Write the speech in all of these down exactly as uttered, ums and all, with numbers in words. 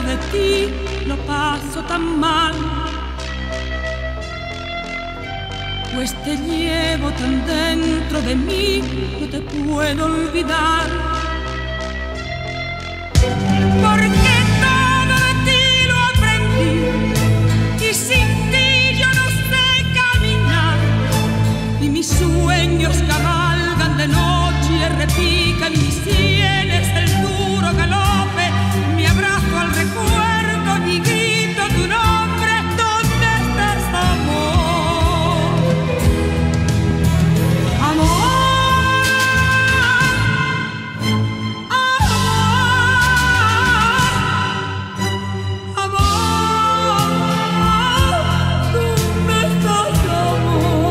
de ti lo paso tan mal, pues te llevo tan dentro de mí, no te puedo olvidar. Porque todo de ti lo aprendí y sin ti yo no sé caminar, y mis sueños cabalgan de noche y repican mis sienes el duro galope. Me abrazo al recuerdo y grito tu nombre. ¿Dónde estás, amor? Amor, amor, amor, ¿dónde estás, amor?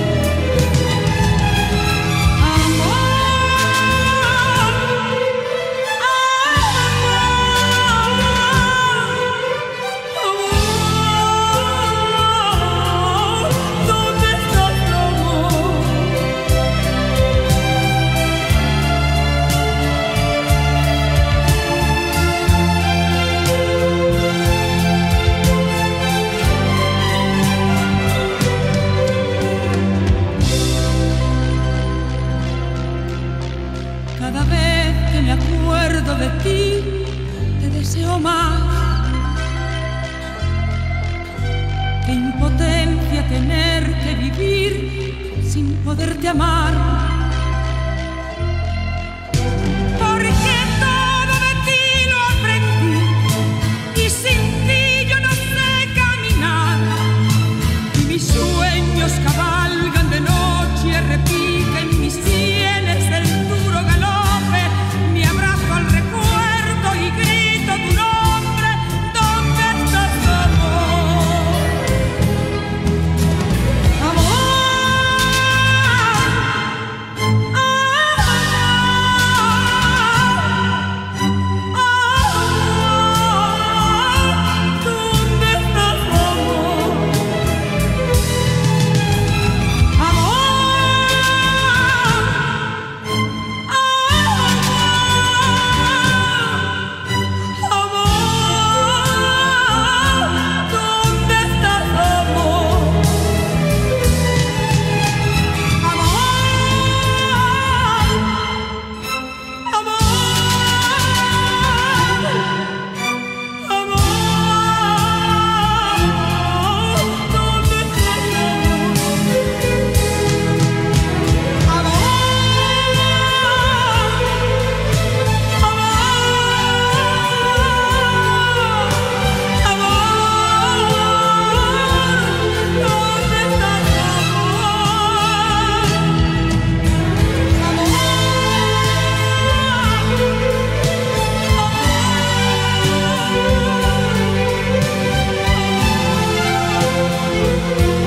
Cada vez que me acuerdo de ti, te deseo más. Qué impotencia tener que vivir sin poderte amar. Porque todo de ti lo aprendí y sin ti yo no sé caminar, y mis sueños cabalgan de noche y repican mis sienes el duro galope. Me abrazo al recuerdo y grito tu nombre. ¿Dónde estás, amor? Amor, ¿dónde estás, amor? Amor,